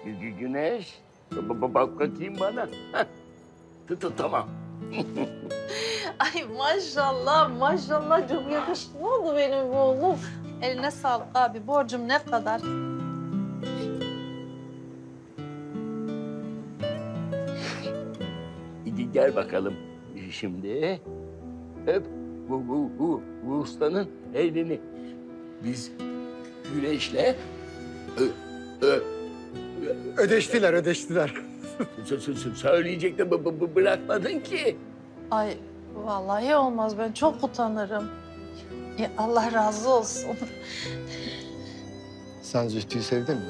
Güneş, bak bakayım bana. Heh, tamam. Ay maşallah, maşallah çok yakışıklı oldu benim bu oğlum. Eline sağlık abi. Borcum ne kadar? Gel bakalım şimdi. Öp bu ustanın elini. Biz Güneş'le Ödeştiler. söyleyecek de bırakmadın ki. Ay vallahi olmaz. Ben çok utanırım. Ya Allah razı olsun. Sen Zühtü'yü sevdin mi?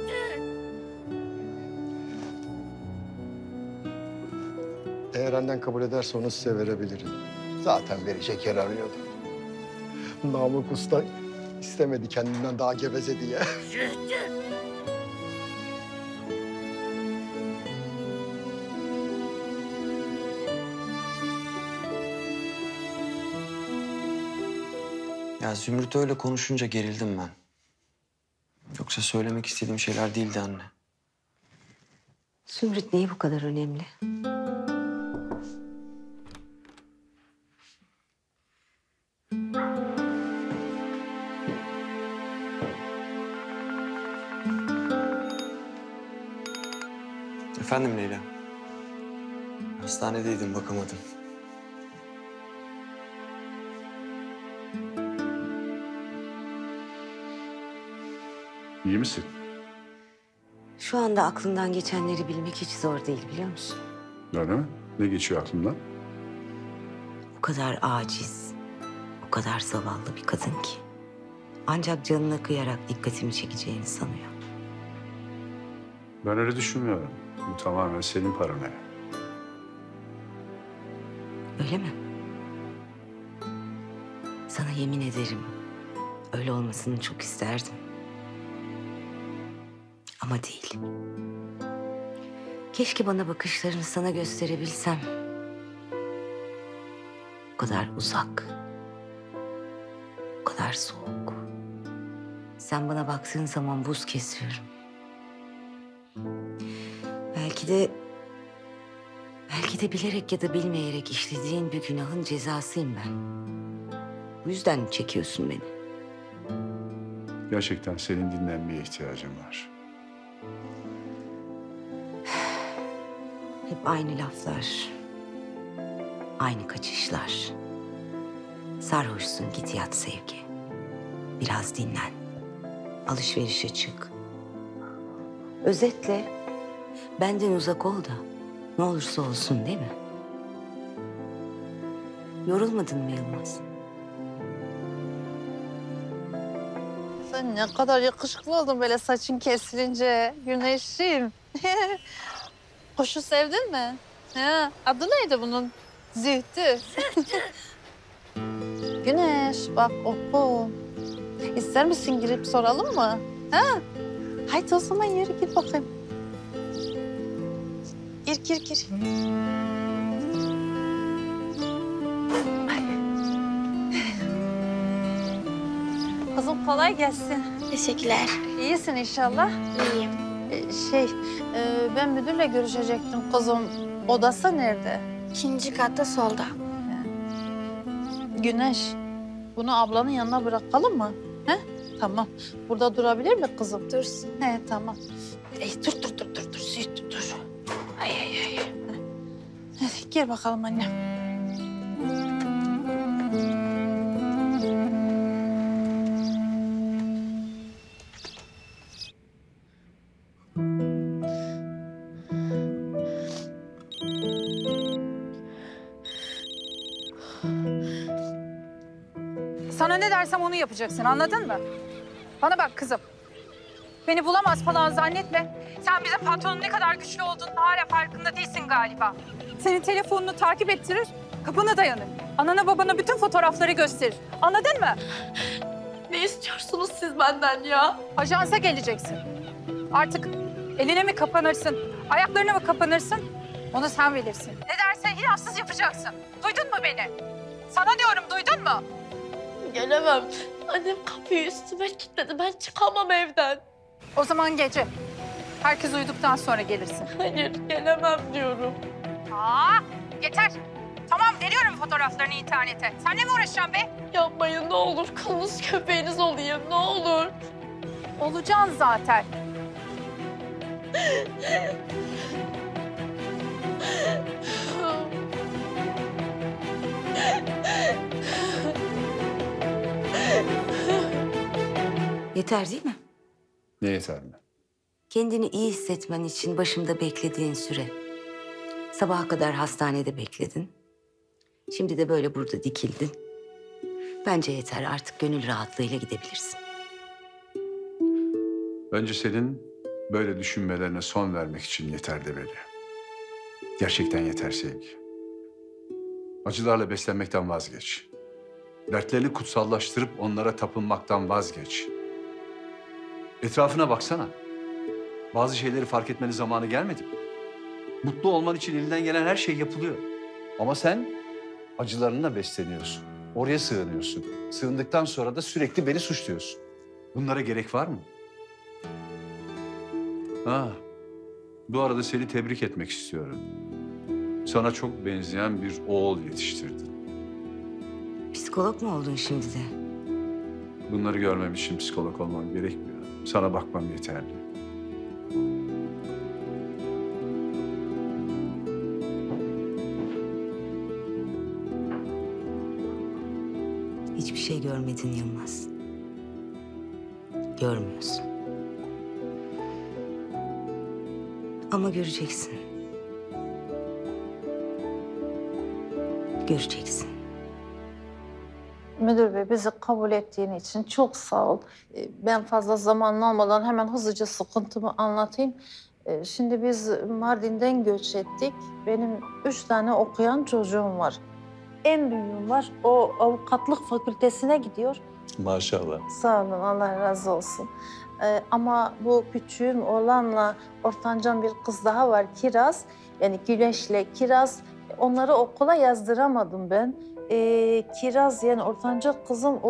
Eğer annen kabul ederse onu size verebilirim. Zaten verecek yer arıyordu. Namık Usta istemedi kendinden daha geveze diye. Ya Zümrüt öyle konuşunca gerildim ben. Yoksa söylemek istediğim şeyler değildi anne. Zümrüt niye bu kadar önemli? Efendim Leyla. Hastanedeydim, bakamadım. İyi misin? Şu anda aklından geçenleri bilmek hiç zor değil biliyor musun? Öyle mi? Ne geçiyor aklımdan? O kadar aciz, o kadar zavallı bir kadın ki. Ancak canına kıyarak dikkatimi çekeceğini sanıyor. Ben öyle düşünmüyorum. Bu tamamen senin paranoya. Öyle mi? Sana yemin ederim öyle olmasını çok isterdim. Ama değil. Keşke bana bakışlarını sana gösterebilsem. O kadar uzak. O kadar soğuk. Sen bana baktığın zaman buz kesiyorum. Belki de bilerek ya da bilmeyerek işlediğin bir günahın cezasıyım ben. Bu yüzden çekiyorsun beni. Gerçekten senin dinlenmeye ihtiyacın var. Hep aynı laflar. Aynı kaçışlar. Sarhoşsun, git yat Sevgi. Biraz dinlen. Alışverişe çık. Özetle benden uzak ol da ne olursa olsun değil mi? Yorulmadın mı Yılmaz? Sen ne kadar yakışıklı oldun böyle saçın kesilince Güneşim. Kuşu sevdin mi? Ha, adı neydi bunun? Zühtü. Güneş bak oku. İster misin girip soralım mı? Ha? Haydi o zaman yürü gir bakayım. Gir. Kızım kolay gelsin. Teşekkürler. İyisin inşallah. İyiyim. Ben müdürle görüşecektim kızım. Odası nerede? 2. katta solda. Güneş, bunu ablanın yanına bırakalım mı? He? Tamam. Burada durabilir mi kızım? Dursun. He, tamam. Dur. Zühtü, dur. Ay. Hadi gir bakalım annem. Sana ne dersem onu yapacaksın, anladın mı? Bana bak kızım. Beni bulamaz falan zannetme. Sen bizim patronun ne kadar güçlü olduğunun hala farkında değilsin galiba. Senin telefonunu takip ettirir, kapına dayanır. Anana babana bütün fotoğrafları gösterir. Anladın mı? Ne istiyorsunuz siz benden ya? Ajansa geleceksin. Artık eline mi kapanırsın, ayaklarına mı kapanırsın? Onu sen bilirsin. Ne dersen inançsız yapacaksın. Duydun mu beni? Sana diyorum, duydun mu? Gelemem. Annem kapıyı üstüme kilitledi. Ben çıkamam evden. O zaman gece. Herkes uyuduktan sonra gelirsin. Hayır, gelemem diyorum. Aa, yeter. Tamam, veriyorum fotoğraflarını internete. Seninle mi uğraşacağım be? Yapmayın ne olur. Kulunuz köpeğiniz olayım ne olur. Olacaksın zaten. Yeter değil mi? Ne yeter mi? Kendini iyi hissetmen için başımda beklediğin süre. Sabaha kadar hastanede bekledin. Şimdi de böyle burada dikildin. Bence yeter, artık gönül rahatlığıyla gidebilirsin. Önce senin böyle düşünmelerine son vermek için yeter demeli. Gerçekten yeter Sevgi. Acılarla beslenmekten vazgeç. Dertlerini kutsallaştırıp onlara tapınmaktan vazgeç. Etrafına baksana. Bazı şeyleri fark etmenin zamanı gelmedi mi? Mutlu olman için elinden gelen her şey yapılıyor. Ama sen acılarınla besleniyorsun. Oraya sığınıyorsun. Sığındıktan sonra da sürekli beni suçluyorsun. Bunlara gerek var mı? Ha, bu arada seni tebrik etmek istiyorum. Sana çok benzeyen bir oğul yetiştirdin. Psikolog mu oldun şimdi de? Bunları görmem için psikolog olmam gerekmiyor. Sana bakmam yeterli. Hiçbir şey görmedin Yılmaz. Görmüyorsun. Ama göreceksin. Göreceksin. Müdür bey, bizi kabul ettiğin için çok sağ ol. Ben fazla zaman almadan hemen hızlıca sıkıntımı anlatayım. Şimdi biz Mardin'den göç ettik. Benim 3 tane okuyan çocuğum var. En büyüğüm var. O avukatlık fakültesine gidiyor. Maşallah. Sağ olun, Allah razı olsun. Ama bu küçüğüm oğlanla ortancan bir kız daha var, Kiraz. Yani Güneş'le Kiraz. Onları okula yazdıramadım ben. Kiraz yani ortanca kızım o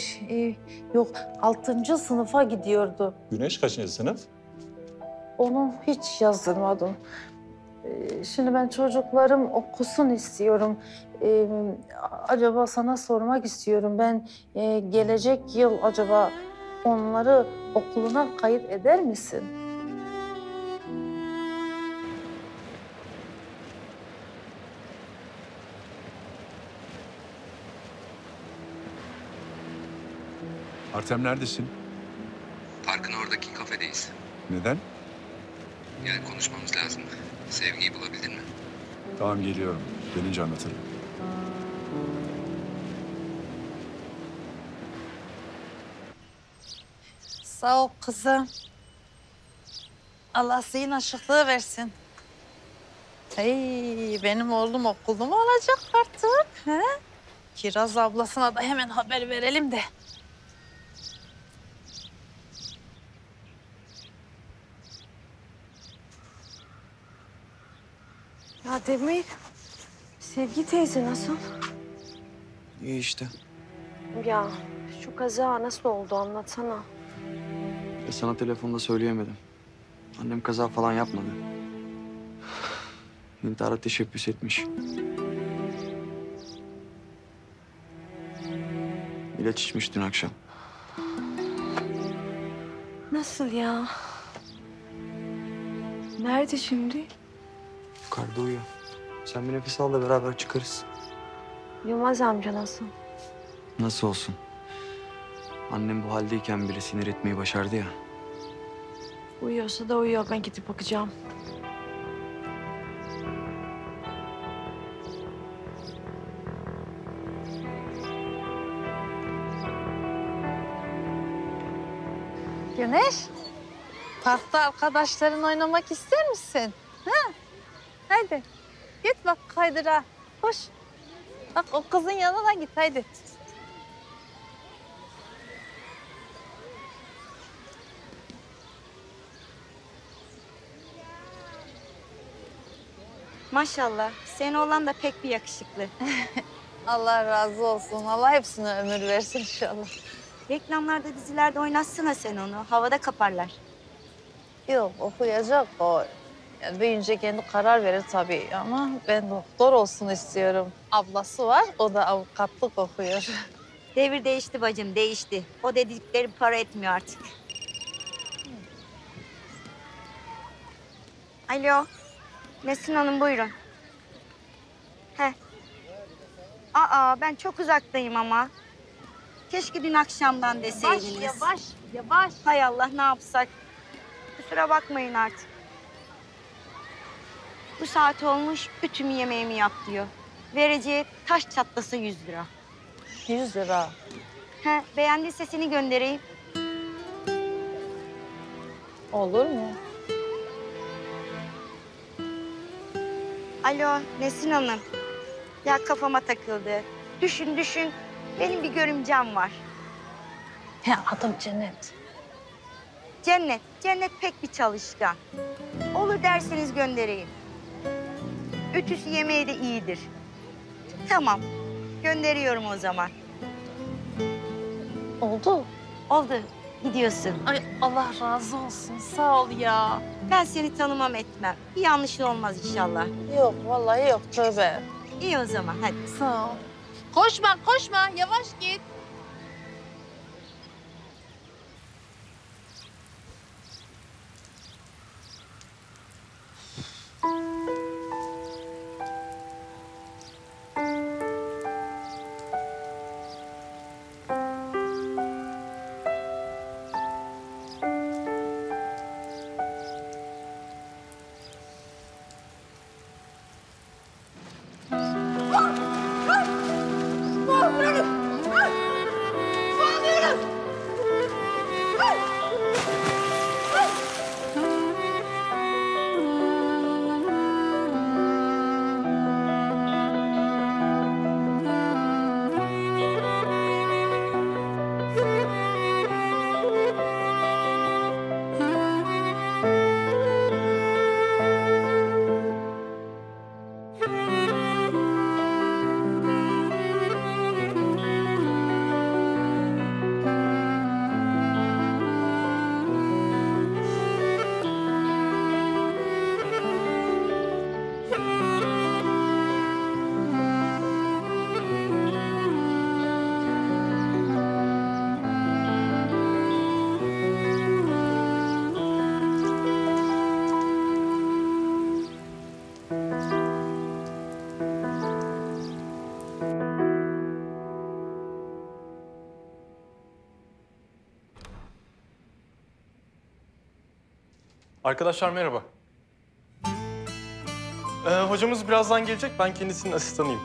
6. sınıfa gidiyordu. Güneş kaçıncı sınıf? Onu hiç yazdırmadım. Şimdi ben çocuklarım okusun istiyorum. Acaba sana sormak istiyorum. Ben gelecek yıl acaba onları okuluna kayıt eder misin? Artem neredesin? Parkın oradaki kafedeyiz. Neden? Yani konuşmamız lazım. Sevgiyi bulabildin mi? Tamam geliyorum. Gelince anlatırım. Sağ ol kızım. Allah zihin açıklığı versin. Hey, benim oğlum okulda mı olacak artık? He? Kiraz ablasına da hemen haber verelim de. Ya Demir, Sevgi teyze nasıl? İyi işte. Ya şu kaza nasıl oldu anlatsana. Sana telefonda söyleyemedim. Annem kaza falan yapmadı. İntihara teşebbüs etmiş. İlaç içmiş dün akşam. Nasıl ya? Nerede şimdi? Yukarıda uyuyor. Sen bir nefes al da beraber çıkarız. Yılmaz amca nasıl? Nasıl olsun? Annem bu haldeyken bile sinir etmeyi başardı ya. Uyuyorsa da uyuyor. Ben gidip bakacağım. Güneş, parkta arkadaşların oynamak ister misin? Ha? Hadi, git bak kaydıra. Koş. Bak o kızın yanına git, hadi. Maşallah. Senin oğlan da pek bir yakışıklı. Allah razı olsun. Allah hepsine ömür versin inşallah. Reklamlarda, dizilerde oynatsana sen onu. Havada kaparlar. Yok okuyacak o. Yani büyüyünce kendi karar verir tabii ama ben doktor olsun istiyorum. Ablası var, o da avukatlık okuyor. Devir değişti bacım, değişti. O dedikleri para etmiyor artık. Alo. Nesrin Hanım buyurun. He. Aa ben çok uzaktayım ama. Keşke dün akşamdan deseydiniz. Yavaş. Hay Allah ne yapsak. Kusura bakmayın artık. Bu saat olmuş, ütümü yemeğimi yap diyor. Vereceği taş çatlasa 100 lira. 100 lira. He, beğendiyse seni göndereyim. Olur mu? Alo, Nesrin Hanım. Ya kafama takıldı. Düşün. Benim bir görümcem var. He, adım Cennet. Cennet pek bir çalışkan. Olur derseniz göndereyim. Ütüsü yemeği de iyidir. Tamam, gönderiyorum o zaman. Oldu. Oldu, gidiyorsun. Ay Allah razı olsun. Sağ ol ya. Ben seni tanımam etmem. Bir yanlışın olmaz inşallah. Yok vallahi yok tövbe. İyi o zaman, hadi. Sağ ol. Koşma. Yavaş git. Arkadaşlar merhaba. Hocamız birazdan gelecek. Ben kendisinin asistanıyım.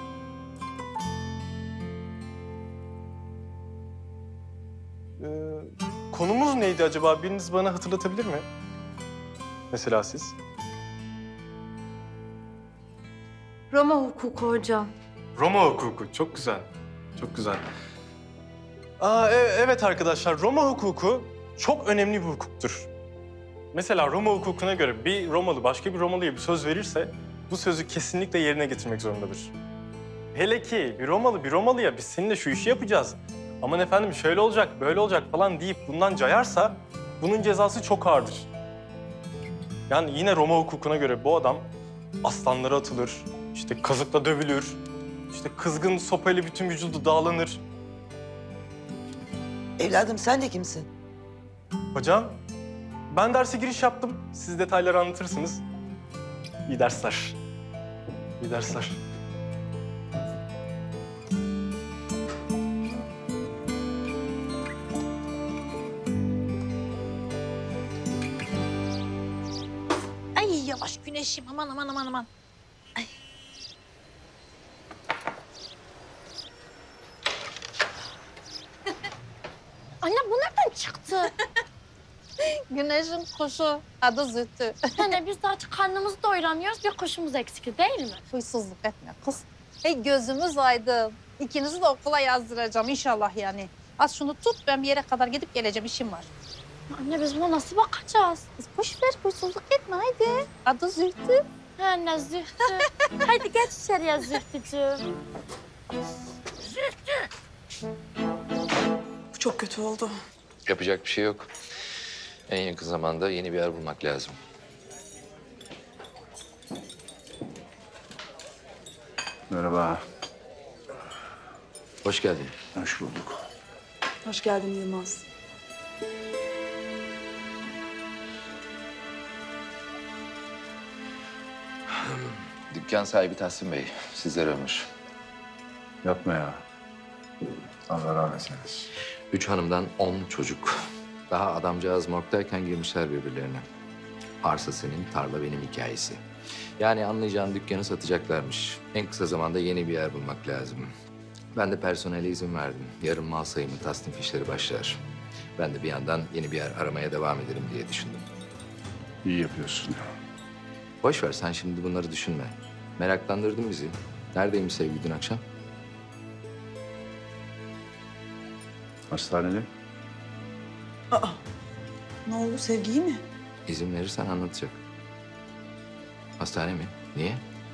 Konumuz neydi acaba? Biriniz bana hatırlatabilir mi? Mesela siz. Roma hukuku hocam. Roma hukuku. Çok güzel. Çok güzel. Evet arkadaşlar. Roma hukuku çok önemli bir hukuktur. Mesela Roma hukukuna göre bir Romalı başka bir Romalıya bir söz verirse bu sözü kesinlikle yerine getirmek zorundadır. Hele ki bir Romalı bir Romalıya biz seninle şu işi yapacağız. Aman efendim şöyle olacak, böyle olacak falan deyip bundan cayarsa bunun cezası çok ağırdır. Yani yine Roma hukukuna göre bu adam aslanlara atılır, işte kazıkla dövülür, işte kızgın sopayla bütün vücudu dağlanır. Evladım sen de kimsin? Hocam, ben derse giriş yaptım. Siz detayları anlatırsınız. İyi dersler. İyi dersler. Ay yavaş güneşim aman. Ay. Anne bu nereden çıktı? Güneşin kuşu adı Zühtü. Anne biz de artık karnımızı doyuramıyoruz. Bir kuşumuz eksik değil mi? Huysuzluk etme kız. Hey gözümüz aydın. İkinizi de okula yazdıracağım inşallah yani. Az şunu tut ben bir yere kadar gidip geleceğim işim var. Anne biz buna nasıl bakacağız? Kız boş ver huysuzluk etme haydi. Adı Zühtü. Anne Zühtü. Hadi geç içeriye Zühtücüğüm. Bu çok kötü oldu. Yapacak bir şey yok. En yakın zamanda yeni bir yer bulmak lazım. Merhaba. Hoş geldin. Hoş bulduk. Hoş geldin Yılmaz. Dükkan sahibi Tahsin Bey sizlere ömür. Yapma ya. Allah rahmet eylesin. 3 hanımdan 10 çocuk. Daha adamcağız morgdayken girmişler birbirlerine. Arsa senin, tarla benim hikayesi. Yani anlayacağın dükkanı satacaklarmış. En kısa zamanda yeni bir yer bulmak lazım. Ben de personele izin verdim. Yarın mal sayımı, tasnif işleri başlar. Ben de bir yandan yeni bir yer aramaya devam ederim diye düşündüm. İyi yapıyorsun. Boş ver sen şimdi bunları düşünme. Meraklandırdın bizi. Neredeymiş Sevgi dün akşam? Hastanede. Aa, ne oldu Sevgi mi? İzin verirsen anlatacak. Hastane mi? Niye?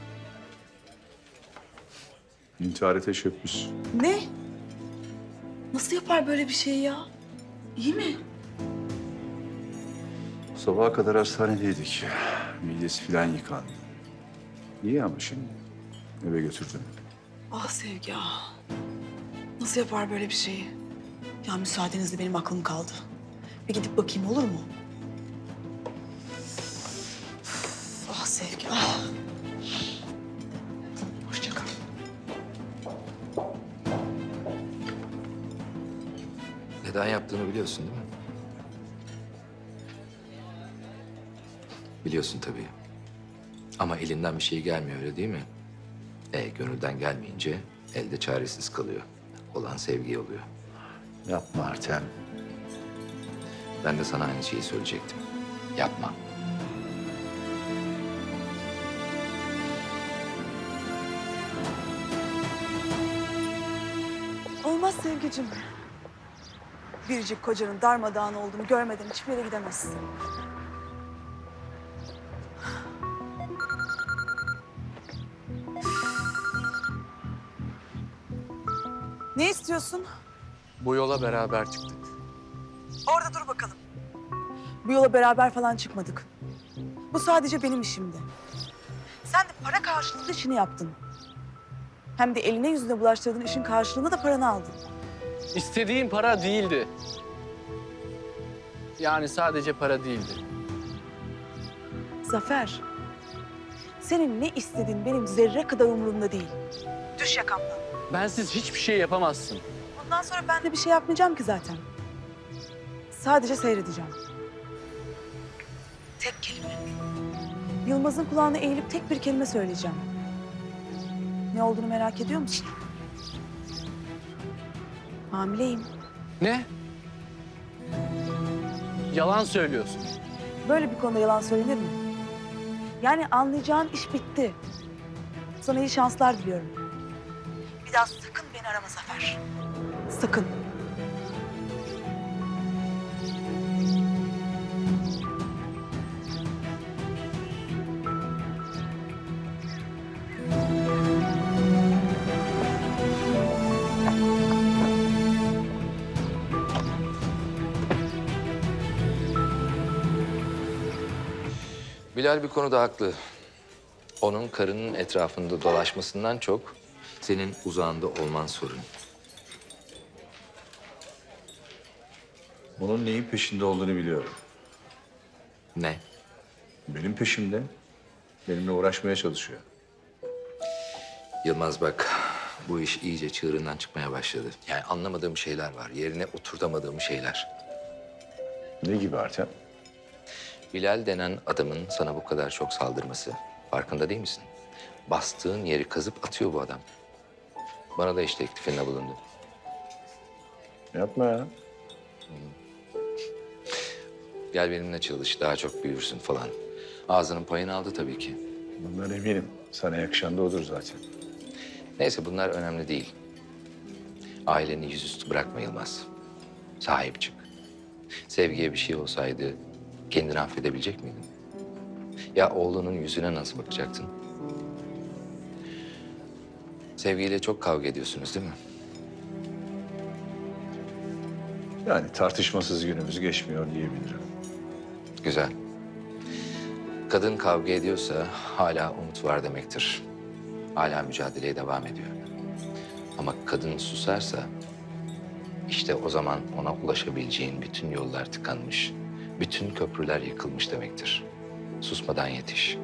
İntihara teşebbüs. Ne? Nasıl yapar böyle bir şey ya? İyi mi? Sabaha kadar hastanedeydik. Midesi falan yıkandı. İyi ama şimdi. Eve götürdüm. Ah Sevgi ah. Nasıl yapar böyle bir şeyi? Ya müsaadenizle benim aklım kaldı. Bir gidip bakayım olur mu? Ah Sevgi ah. Hoşça kal. Neden yaptığını biliyorsun değil mi? Biliyorsun tabii. Ama elinden bir şey gelmiyor öyle değil mi? Gönülden gelmeyince elde çaresiz kalıyor. Olan sevgi oluyor. Yapma Artem. Ben de sana aynı şeyi söyleyecektim. Yapma. Olmaz Sevgicim. Biricik kocanın darmadağın olduğunu görmeden hiçbir yere gidemezsin. Ne istiyorsun? Bu yola beraber çıktık. Orada dur bakalım. Bu yola beraber falan çıkmadık. Bu sadece benim işimdi. Sen de para karşılığında işini yaptın. Hem de eline yüzüne bulaştırdığın işin karşılığında da paranı aldın. İstediğim para değildi. Yani sadece para değildi. Zafer, senin ne istediğin benim zerre kadar umurumda değil. Düş yakamdan. Bensiz hiçbir şey yapamazsın. Bundan sonra ben de bir şey yapmayacağım ki zaten. Sadece seyredeceğim. Tek kelime. Yılmaz'ın kulağına eğilip tek bir kelime söyleyeceğim. Ne olduğunu merak ediyor musun? Hamileyim. Ne? Yalan söylüyorsun. Böyle bir konuda yalan söylenir mi? Yani anlayacağın iş bitti. Sana iyi şanslar diliyorum. Bir daha sakın beni arama Zafer. Sakın. Bilal bir konuda haklı. Onun karının etrafında dolaşmasından çok senin uzağında olman sorun. Onun neyin peşinde olduğunu biliyorum. Ne? Benim peşimde. Benimle uğraşmaya çalışıyor. Yılmaz bak, bu iş iyice çığırından çıkmaya başladı. Yani anlamadığım şeyler var, yerine oturtamadığım şeyler. Ne gibi Artem? Bilal denen adamın sana bu kadar çok saldırması. Farkında değil misin? Bastığın yeri kazıp atıyor bu adam. Bana da iş teklifinde bulundu. Yapma ya. Gel benimle çalış, daha çok büyürsün falan. Ağzının payını aldı tabii ki. Bundan eminim. Sana yakışan da odur zaten. Neyse bunlar önemli değil. Aileni yüzüstü bırakma Yılmaz. Sahip çık. Sevgiye bir şey olsaydı kendini affedebilecek miydin? Ya oğlunun yüzüne nasıl bakacaktın? Sevgiyle çok kavga ediyorsunuz değil mi? Yani tartışmasız günümüz geçmiyor diyebilirim. Güzel. Kadın kavga ediyorsa hala umut var demektir. Hala mücadeleye devam ediyor. Ama kadın susarsa işte o zaman ona ulaşabileceğin bütün yollar tıkanmış. Bütün köprüler yıkılmış demektir. Susmadan yetiş.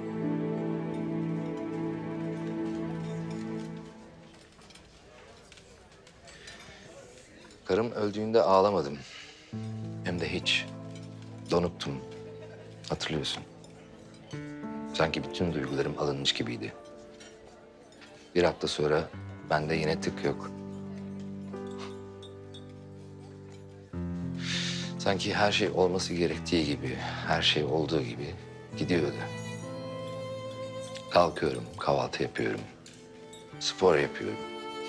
Karım öldüğünde ağlamadım. Hem de hiç. Donuktum. Hatırlıyorsun. Sanki bütün duygularım alınmış gibiydi. Bir hafta sonra bende yine tık yok. Sanki her şey olması gerektiği gibi, her şey olduğu gibi gidiyordu. Kalkıyorum, kahvaltı yapıyorum, spor yapıyorum.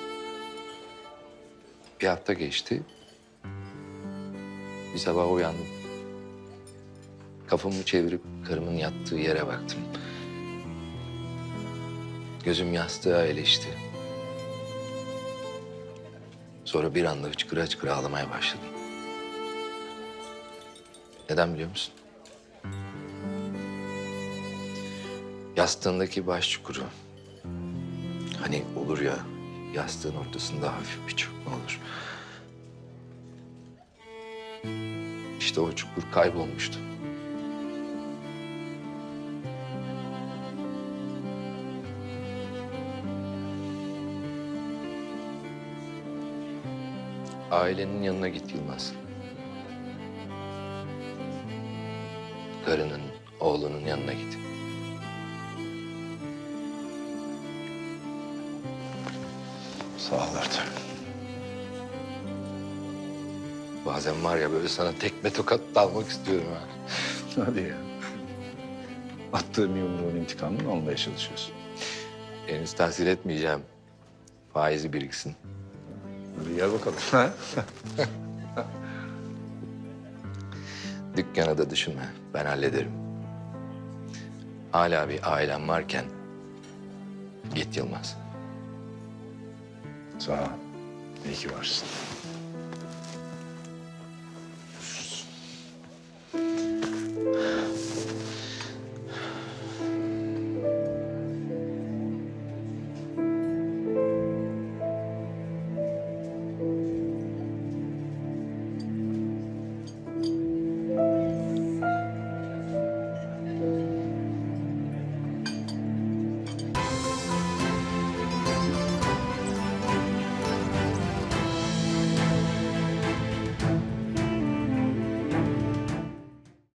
Bir hafta geçti. Bir sabah uyandım. Kafamı çevirip karımın yattığı yere baktım. Gözüm yastığa ilişti. Sonra bir anda hıçkıra hıçkıra ağlamaya başladım. Neden biliyor musun? Yastığındaki baş çukuru. Hani olur ya, yastığın ortasında hafif bir çökme olur. İşte o çukur kaybolmuştu. Ailenin yanına git Yılmaz. Karının, oğlunun yanına git. Sağ ol Ertem. Bazen var ya böyle sana tekme tokat dalmak istiyorum ha. Hadi ya. Attığım yumruğun intikamını almaya çalışıyorsun. Henüz tahsil etmeyeceğim. Faizi biriksin. Hadi gel bakalım. Ha? Dükkanı da düşünme. Ben hallederim. Hala bir ailem varken git Yılmaz. Sağ ol. İyi ki varsın.